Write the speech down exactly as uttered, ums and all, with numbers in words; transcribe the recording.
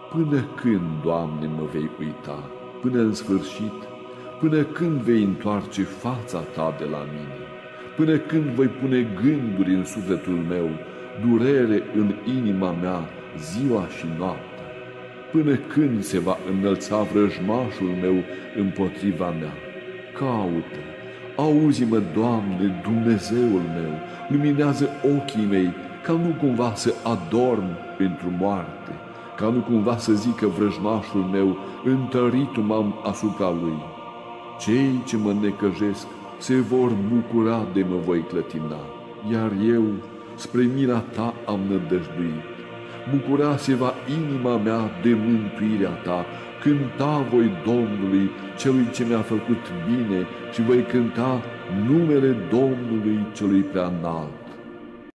Până când, Doamne, mă vei uita? Până în sfârșit? Până când vei întoarce fața Ta de la mine? Până când voi pune gânduri în sufletul meu, durere în inima mea, ziua și noaptea? Până când se va înălța vrăjmașul meu împotriva mea? Caută, auzi-mă, Doamne, Dumnezeul meu, luminează ochii mei, ca nu cumva să adorm pentru moarte, ca nu cumva să zică vrăjmașul meu, întărit m-am asupra lui. Cei ce mă necăjesc se vor bucura de mă voi clătina, iar eu spre mila Ta am nădăjduit. Bucura se va inima mea de mântuirea Ta, cânta voi Domnului, celui ce mi-a făcut bine, și voi cânta numele Domnului celui prea înalt.